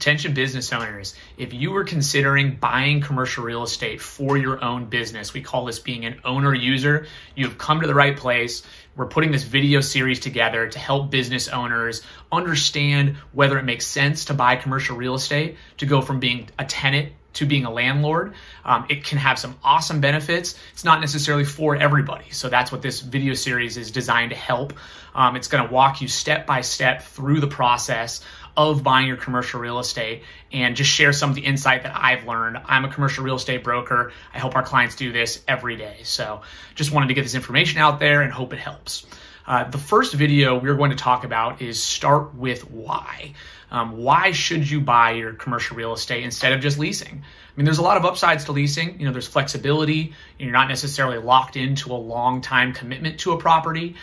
Attention business owners, if you were considering buying commercial real estate for your own business, we call this being an owner user, you have come to the right place. We're putting this video series together to help business owners understand whether it makes sense to buy commercial real estate, to go from being a tenant to being a landlord. It can have some awesome benefits. It's not necessarily for everybody. So that's what this video series is designed to help. It's going to walk you step by step through the process of buying your commercial real estate and just share some of the insight that I've learned. I'm a commercial real estate broker. I help our clients do this every day. So just wanted to get this information out there and hope it helps. The first video we're going to talk about is start with why. Why should you buy your commercial real estate instead of just leasing? I mean, there's a lot of upsides to leasing. You know, there's flexibility. You're not necessarily locked into a long time commitment to a property.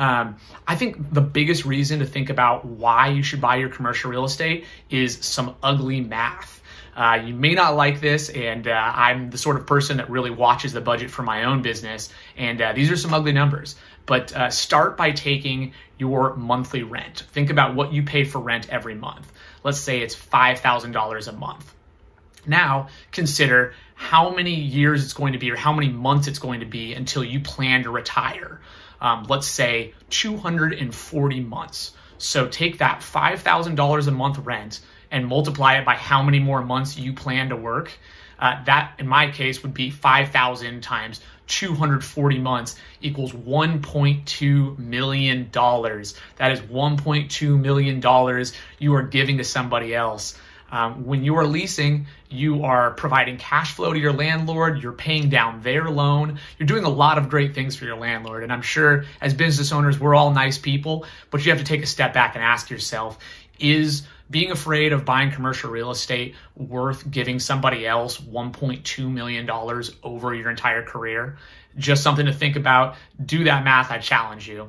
I think the biggest reason to think about why you should buy your commercial real estate is some ugly math. You may not like this, and I'm the sort of person that really watches the budget for my own business, and these are some ugly numbers. But start by taking your monthly rent. Think about what you pay for rent every month. Let's say it's $5,000 a month. Now consider how many years it's going to be or how many months it's going to be until you plan to retire. Let's say 240 months. So take that $5,000 a month rent and multiply it by how many more months you plan to work. That, in my case, would be 5,000 times 240 months equals $1.2 million. That is $1.2 million you are giving to somebody else. When you are leasing, you are providing cash flow to your landlord, you're paying down their loan, you're doing a lot of great things for your landlord. And I'm sure as business owners, we're all nice people, but you have to take a step back and ask yourself, is being afraid of buying commercial real estate worth giving somebody else $1.2 million over your entire career? Just something to think about. Do that math, I challenge you.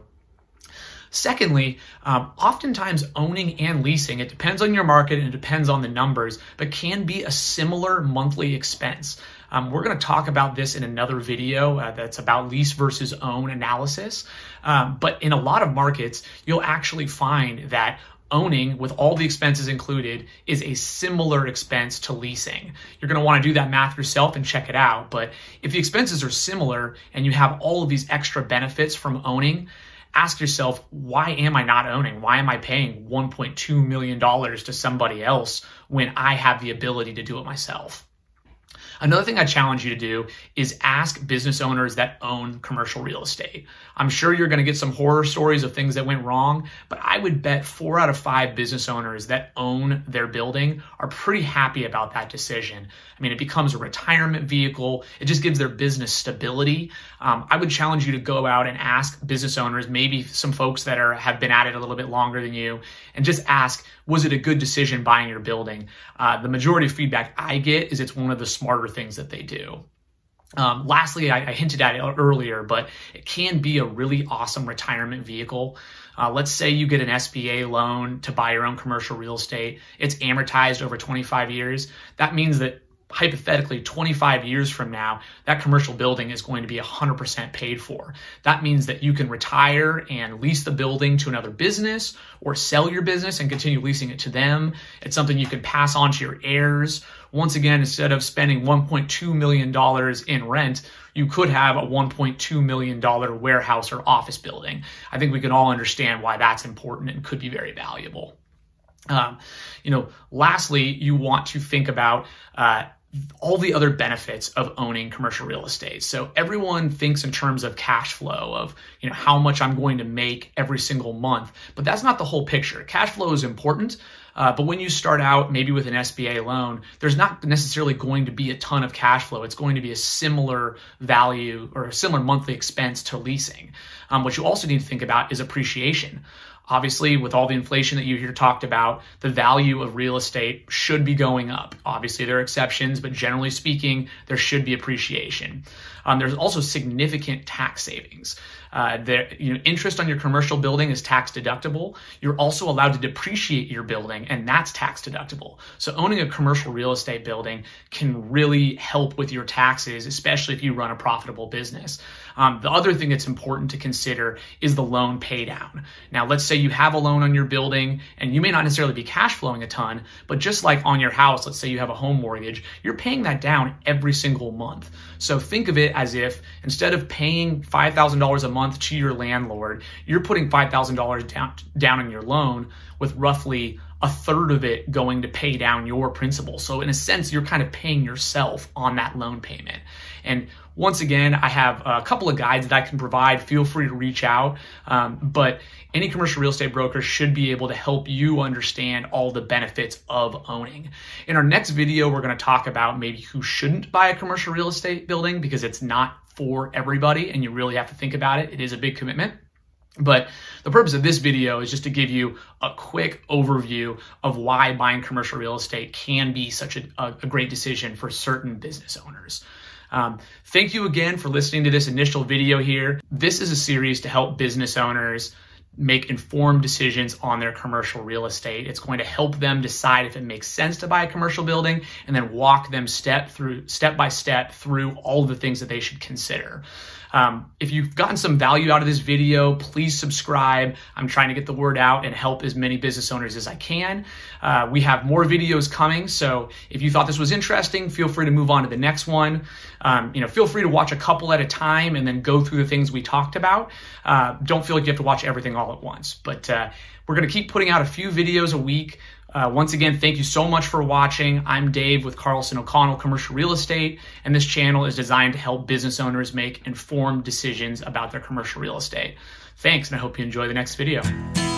Secondly, oftentimes owning and leasing, it depends on your market and it depends on the numbers, but can be a similar monthly expense. We're going to talk about this in another video that's about lease versus own analysis. But in a lot of markets, you'll actually find that owning with all the expenses included is a similar expense to leasing. You're going to want to do that math yourself and check it out. But if the expenses are similar and you have all of these extra benefits from owning, ask yourself, why am I not owning? Why am I paying $1.2 million to somebody else when I have the ability to do it myself? Another thing I challenge you to do is ask business owners that own commercial real estate. I'm sure you're going to get some horror stories of things that went wrong, but I would bet 4 out of 5 business owners that own their building are pretty happy about that decision. I mean, it becomes a retirement vehicle. It just gives their business stability. I would challenge you to go out and ask business owners, maybe some folks that have been at it a little bit longer than you, and just ask, was it a good decision buying your building? The majority of feedback I get is it's one of the smarter things that they do. Lastly, I hinted at it earlier, but it can be a really awesome retirement vehicle. Let's say you get an SBA loan to buy your own commercial real estate. It's amortized over 25 years. That means that hypothetically 25 years from now, that commercial building is going to be 100% paid for. That means that you can retire and lease the building to another business or sell your business and continue leasing it to them. It's something you can pass on to your heirs. Once again, instead of spending $1.2 million in rent, you could have a $1.2 million warehouse or office building. I think we can all understand why that's important and could be very valuable. Lastly, you want to think about all the other benefits of owning commercial real estate. So everyone thinks in terms of cash flow, of how much I'm going to make every single month, but that's not the whole picture. Cash flow is important, but when you start out maybe with an SBA loan, there's not necessarily going to be a ton of cash flow. It's going to be a similar value or a similar monthly expense to leasing. What you also need to think about is appreciation. Obviously, with all the inflation that you hear talked about, the value of real estate should be going up. Obviously, there are exceptions, but generally speaking, there should be appreciation. There's also significant tax savings. Interest on your commercial building is tax deductible. You're also allowed to depreciate your building, and that's tax deductible. So owning a commercial real estate building can really help with your taxes, especially if you run a profitable business. The other thing that's important to consider is the loan pay down. Now, let's say say you have a loan on your building and you may not necessarily be cash flowing a ton, but just like on your house, let's say you have a home mortgage, you're paying that down every single month. So think of it as if instead of paying $5,000 a month to your landlord, you're putting $5,000 down on your loan, with roughly a third of it going to pay down your principal. So in a sense, you're kind of paying yourself on that loan payment. And once again, I have a couple of guides that I can provide. Feel free to reach out. But any commercial real estate broker should be able to help you understand all the benefits of owning. In our next video, we're going to talk about maybe who shouldn't buy a commercial real estate building, because it's not for everybody and you really have to think about it. It is a big commitment. But the purpose of this video is just to give you a quick overview of why buying commercial real estate can be such a great decision for certain business owners. Thank you again for listening to this initial video here. This is a series to help business owners make informed decisions on their commercial real estate. It's going to help them decide if it makes sense to buy a commercial building, and then walk them step by step through all the things that they should consider. If you've gotten some value out of this video, please subscribe. I'm trying to get the word out and help as many business owners as I can. We have more videos coming, so if you thought this was interesting, feel free to move on to the next one. Feel free to watch a couple at a time and then go through the things we talked about. Don't feel like you have to watch everything all at once, but we're going to keep putting out a few videos a week. Once again, thank you so much for watching. I'm Dave with Carlson O'Connell Commercial Real Estate, and this channel is designed to help business owners make informed decisions about their commercial real estate. Thanks, and I hope you enjoy the next video.